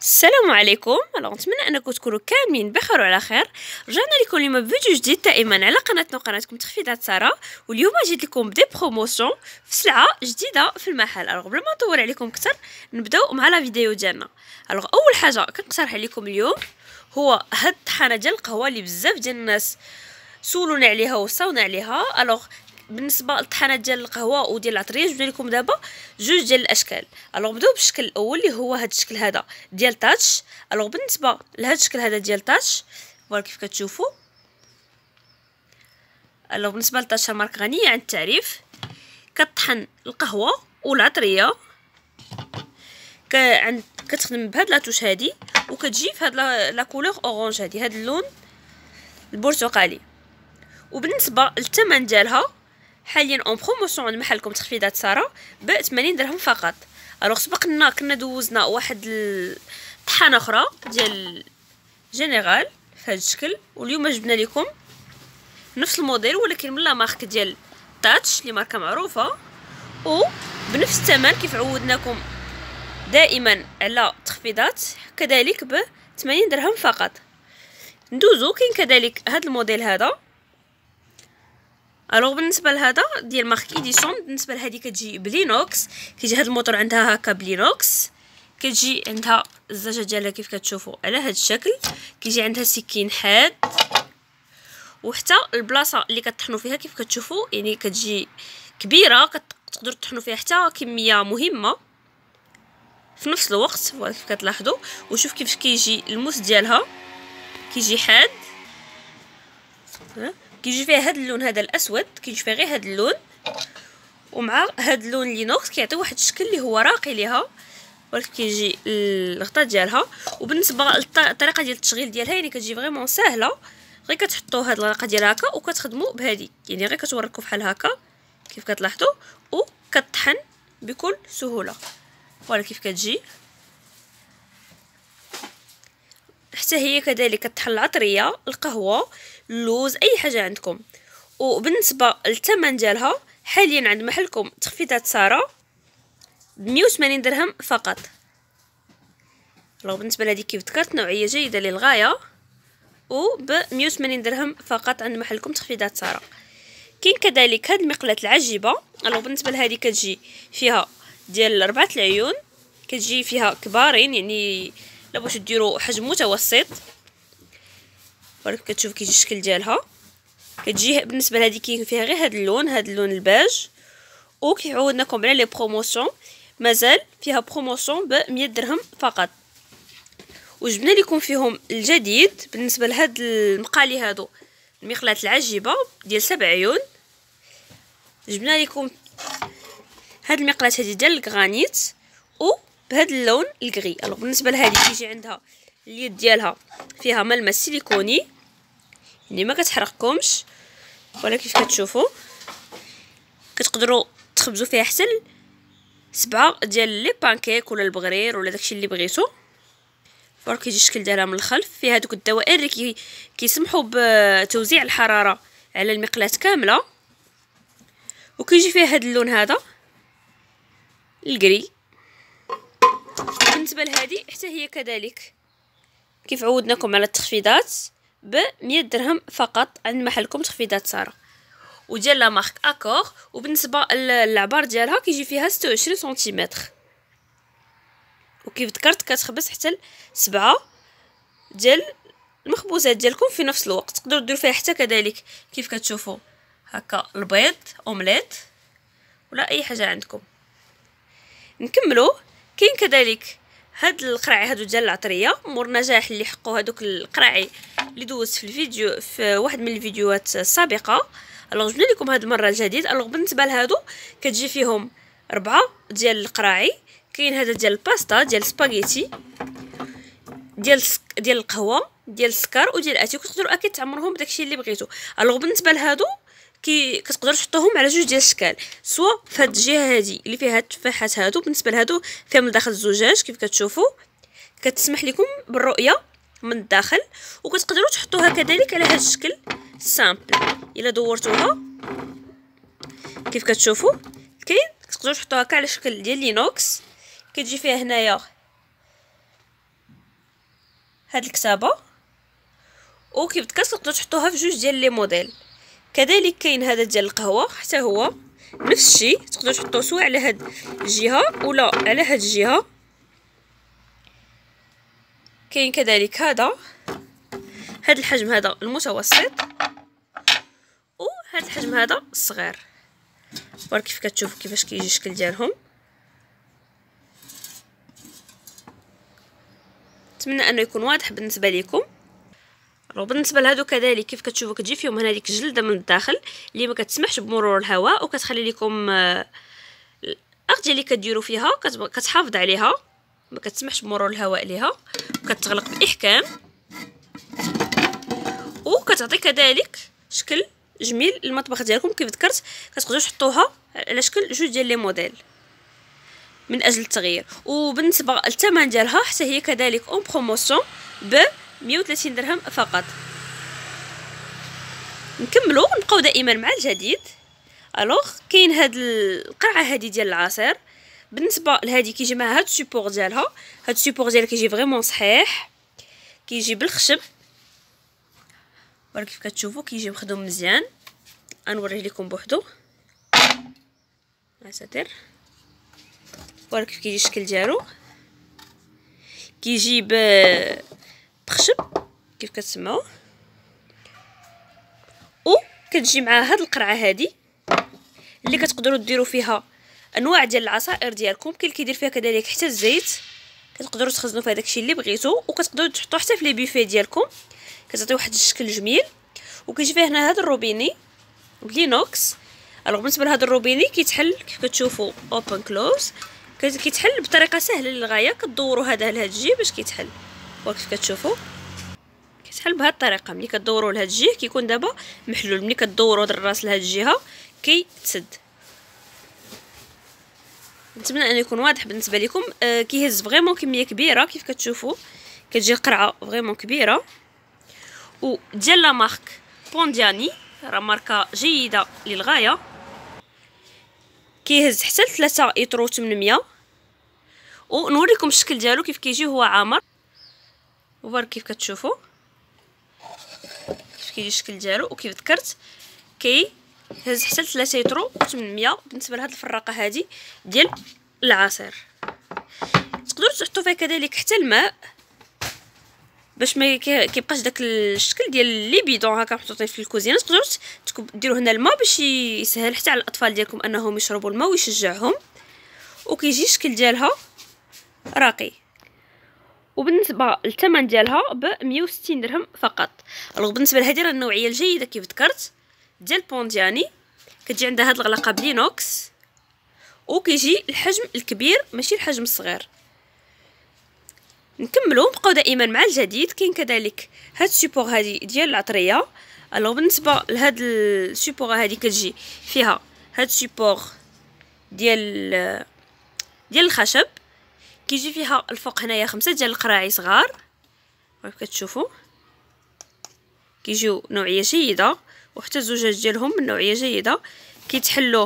السلام عليكم. نتمنى انكم تكونوا كاملين بخير وعلى خير. رجعنا لكم اليوم بفيديو جديد دائما على قناتنا وقناتكم تخفيضات ساره، واليوم جيت لكم بدي بروموسيون في سلعه جديده في المحل. قبل ما نطول عليكم اكثر نبداو مع لا فيديو ديالنا. اول حاجه كنقترح عليكم اليوم هو هاد الطحانه ديال القهوه اللي بزاف ديال الناس سولونا عليها وصاونا عليها. بالنسبه للطحانات ديال القهوه وديال العطريه جبنا لكم دابا جوج ديال الاشكال. نبداو بالشكل الاول اللي هو هذا الشكل هذا ديال تاتش. بالنسبه لهذا الشكل هذا ديال تاتش فوالا كيف كتشوفوا. بالنسبه لتاتش مارك غنيه عن التعريف، كطحن القهوه والعطريه كتخدم بهاد لاتوش هادي، وكتجي في هاد لا كولور اورانج هادي، هاد اللون البرتقالي. وبالنسبه للثمن ديالها حاليا اون بروموسيون عند محلكم تخفيضات ساره ب 80 درهم فقط. سبق لنا كنا دوزنا واحد الطحانه اخرى ديال جينيرال في هذا الشكل، واليوم جبنا لكم نفس الموديل ولكن من لا مارك ديال تاتش اللي ماركه معروفه، وبنفس الثمن كيف عودناكم دائما على تخفيضات، كذلك ب 80 درهم فقط. ندوزو كاين كذلك هذا الموديل هذا. بالنسبه لهذا ديال مارك ايديسون، بالنسبه لهذه كتجي بلينوكس، كيجي هذا الموتور عندها هكا بلينوكس، كتجي عندها الزجاجه ديالها كيف كتشوفوا على هذا الشكل، كيجي عندها سكين حاد، وحتى البلاصه اللي كطحنوا فيها كيف كتشوفوا يعني كتجي كبيره، كتقدروا تطحنوا فيها حتى كميه مهمه في نفس الوقت. فوالا كيف كتلاحظوا، وشوف كيفاش كيجي الموس ديالها كيجي حاد، كيجي فيها هذا اللون هذا الاسود، كيجي فيها غير هذا اللون، ومع هذا اللون لينوكس كيعطي واحد الشكل اللي هو راقي ليها، ولكن كيجي الغطاء ديالها. وبالنسبه للطريقه ديال التشغيل ديالها يعني كتجي فريمون سهله، غير كتحطوا هاد الورقه ديال هكا وكتخدموا بهذه، يعني غير كتوركوا بحال هكا كيف كتلاحظوا، وكتطحن بكل سهوله. فوالا كيف كتجي حتى هي كذلك كطحن العطريه، القهوه، اللوز، اي حاجه عندكم. وبالنسبه للثمن ديالها حاليا عند محلكم تخفيضات ساره ب 180 درهم فقط. بالنسبه لهذه كيف ذكرت نوعيه جيده للغايه، وب 180 درهم فقط عند محلكم تخفيضات ساره. كاين كذلك هذه المقله العجيبه. بالنسبه لهذه كتجي فيها ديال 4 العيون، كتجي فيها كبارين، يعني لا باش ديروا حجم متوسط. ولكن كتشوف كيجي الشكل ديالها، كتجي بالنسبه لهذه كاين فيها غير هذا اللون الباج. وكيعودناكم على لي بروموسيون، مازال فيها بروموسيون ب 100 درهم فقط. وجبنا لكم فيهم الجديد بالنسبه لهاد المقالي هادو، المقلات العجيبه ديال 7 عيون. جبنا لكم هاد المقلات هذه ديال الغرانيت وبهذا اللون الكري. بالنسبه لهذه كيجي عندها اليد ديالها فيها ملمس سيليكوني، يعني ما كتحرقكمش، ولا كيف كتشوفوا كتقدروا تخبزوا فيها حتى 7 ديال لي بانكيك ولا البغرير ولا داكشي اللي بغيتو. فوالا كيجي الشكل ديالها من الخلف، فيها هذوك الدوائر اللي كيسمحوا بتوزيع الحراره على المقلاه كامله. وكيجي فيها هذا اللون هذا الكري. بالنسبه لهذه حتى هي كذلك كيف عودناكم على التخفيضات ب 100 درهم فقط عند محلكم تخفيضات ساره، وديال لا مارك اكور. وبالنسبه للعبار ديالها كيجي فيها 26 سنتيمتر، وكيف ذكرت كتخبز حتى 7 ديال المخبوزات ديالكم في نفس الوقت. تقدروا ديروا فيها حتى كذلك كيف كتشوفوا هكا البيض اومليت ولا اي حاجه عندكم. نكملوا. كاين كذلك هاد القراعي هادو ديال العطريه، مور نجاح اللي حقوا هادوك القراعي اللي دوزت في الفيديو في واحد من الفيديوهات السابقه. جبنا لكم هاد المره الجديد. بالنسبه لهادو كتجي فيهم 4 ديال القراعي. كاين هذا ديال الباستا، ديال سباغيتي، ديال القهوه، ديال السكر، وديال الاتاي. كتقدروا اكيد تعمروهم بداكشي اللي بغيتو. بالنسبه لهادو كتقدروا تحطوهم على جوج ديال الاشكال، سواء في هاد الجهه هادي اللي فيها التفاحات هادو، بالنسبه لهادو فيها من داخل الزجاج كيف كتشوفوا، كتسمح لكم بالرؤيه من الداخل. وكتقدروا تحطوها كذلك على هذا الشكل سامبل، الا دورتوها كيف كتشوفوا كاين تقدروا تحطوها هكا على شكل ديال لينوكس. كتجي فيها هنايا هاد الكتابه، وكيف ذكرت تقدروا تحطوها في جوج ديال لي موديل. كذلك كاين هذا ديال القهوه، حتى هو نفس الشيء، تقدروا تحطوه سواء على هاد الجهه ولا على هاد الجهه. كاين كذلك هذا الحجم هذا المتوسط، وهذا الحجم هذا الصغير. ورا كيف كتشوفوا كيفاش كيجي الشكل ديالهم. نتمنى انه يكون واضح بالنسبه لكم. بالنسبه لهادو كذلك كيف كتشوفوا كتجي فيهم هنا ديك الجلده من الداخل اللي ما كتسمحش بمرور الهواء، وكتخلي لكم الاغذيه اللي كديروا فيها كتحافظ عليها، ما كتسمحش بمرور الهواء ليها، وكتغلق باحكام، وكتعطي كذلك شكل جميل للمطبخ ديالكم. كيف ذكرت كتقدروا تحطوها على شكل جوج ديال لي موديل من اجل التغيير. وبالنسبه للثمن ديالها حتى هي كذلك اون بروموسيون ب 130 درهم فقط. نكملوا نبقاو دائما مع الجديد. الوغ كاين هاد القرعه هادي ديال العصير. بالنسبه لهادي كيجي مع هاد السيبور ديالها، هاد السيبور ديالها كيجي فريمون صحيح، كيجي بالخشب. ولكن كيف كتشوفوا كيجي مخدوم مزيان. غنوريه لكم بوحدو ساتر. ولكن كيف كيجي الشكل ديالو، كيجي بخشب كيف كتسمعوا، وكتجي مع هاد القرعه هادي اللي كتقدروا ديروا فيها انواع ديال العصائر ديالكم. كاين اللي كيدير فيها كذلك حتى الزيت، كتقدروا تخزنوا فيها داكشي اللي بغيتو، وكتقدروا تحطوه حتى في لي بيفي ديالكم، كتعطي واحد الشكل جميل. وكيجي فيه هنا هذا الروبيني بلينوكس. بالنسبه لهذا الروبيني كيتحل كيف كتشوفوا اوبن كلوز، كيتحل بطريقه سهله للغايه. كدوروا هذا لهاد الجهه باش كيتحل، وكيف كتشوفوا كيتحل بهذه الطريقه. ملي كدوروا لهاد الجهه كيكون دابا محلول، ملي كدوروا هذا الراس لهاد الجهه كيتسد. نتمنى ان يكون واضح بالنسبه لكم. كيهز فريمون كميه كبيره كيف كتشوفوا، كتجي القرعه فريمون كبيره. وديال لا مارك بوندياني، راه ماركه جيده للغايه، كيهز حتى 3 يطرو 800. ونوريكم الشكل ديالو كيف كيجي هو عامر. وبارك كيف كتشوفوا كيف كيجي الشكل ديالو. وكيف ذكرت كيهز حتى 3 يطرو 800 بالنسبه لهاد الفراقه هذه ديال العصير. تقدروا تحطوا فيها كذلك حتى الماء باش ما كيبقاش داك الشكل ديال لي بيدون هكا محطوطين في الكوزينه. تقدروا ديروا هنا الماء باش يسهل حتى على الاطفال ديالكم انهم يشربوا الماء ويشجعهم. وكيجي الشكل ديالها راقي. وبالنسبه للثمن ديالها ب 160 درهم فقط. بالنسبه لهذه راه النوعيه الجيده كيف ذكرت ديال بوندياني، كتجي عندها هاد الغلاقه بلينوكس، وكيجي الحجم الكبير ماشي الحجم الصغير. نكملوا نبقاو دائما مع الجديد. كاين كذلك هاد السيبور هادي ديال العطريه. بالنسبه لهاد السيبور هادي كتجي فيها هاد السيبور ديال الخشب، كيجي فيها الفوق هنايا 5 ديال القراعي صغار. كيف كتشوفوا كيجيو نوعيه جيده، وحتى الزجاج ديالهم من نوعيه جيده. كيتحلوه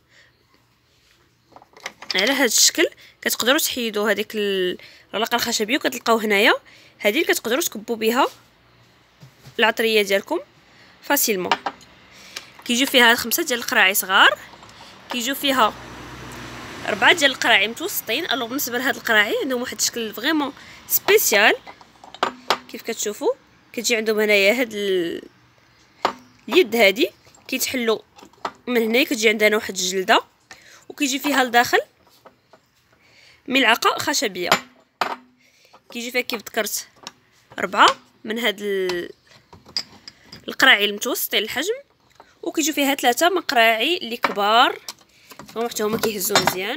على هذا الشكل. كتقدروا تحيدوا هذيك العلاقه الخشبيه وكتلقاو هنايا هذه اللي كتقدروا تكبوا بها العطريه ديالكم فاسيلمون. كيجيو فيها 5 ديال القراعي صغار، كيجيو فيها 4 ديال القراعي متوسطين. بالنسبه لهاد القراعي عندهم واحد الشكل فريمون سبيسيال كيف كتشوفوا. كتجي عندهم هنايا هاد اليد هادي كيتحلوا من هنا، كتجي عندنا واحد الجلده، وكيجي فيها لداخل ملعقه خشبيه. كيجي فيها كيف ذكرت 4 من هاد القراعي المتوسطين الحجم، وكيجي فيها 3 من قراعي اللي كبار، حتى هما كيهزوا مزيان.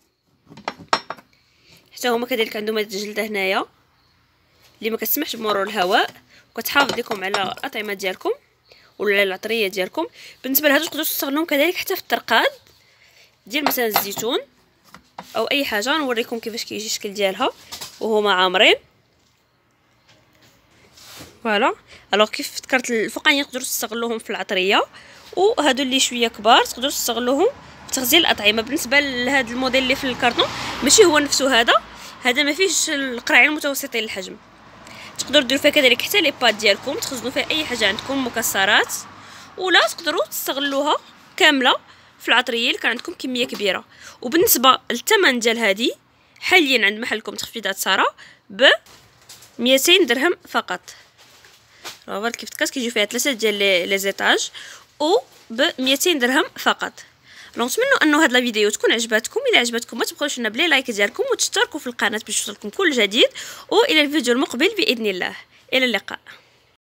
حتى هما كذلك عندهم هاد الجلده هنايا اللي ما كتسمحش بمرور الهواء، وكتحافظ لكم على الاطعمه ديالكم ولا العطريه ديالكم. بالنسبه لهادو تقدروا تستغلوهم كذلك حتى في الطرقاد ديال مثلا الزيتون او اي حاجه. نوريكم كيفاش كيجي الشكل ديالها وهما عامرين. فوالا. كيف ذكرت الفوقانيين تقدروا تستغلوهم في العطريه، وهادو اللي شويه كبار تقدروا تستغلوهم في تغذيه الاطعمه. بالنسبه لهذا الموديل اللي في الكارطون ماشي هو نفسه، هذا ما فيهش القراعي المتوسطين الحجم، تقدروا ديروا فيها كذلك حتى لي بات ديالكم، تخزنوا فيها اي حاجه عندكم مكسرات، ولا تقدروا تستغلوها كامله في العطريه اللي كان عندكم كميه كبيره. وبالنسبه للثمن ديال هذه حاليا عند محلكم تخفيضات ساره ب 200 درهم فقط. راه كيف تكاس كيجيو فيها 3 ديال لي زيتاج و ب 200 درهم فقط. نتمنوا انه هاد لا فيديو تكون عجبتكم. الا عجبتكم ما تبخلوش لنا بلي لايك ديالكم وتشتركوا في القناه باش يوصلكم كل جديد، والى الفيديو المقبل باذن الله. الى اللقاء.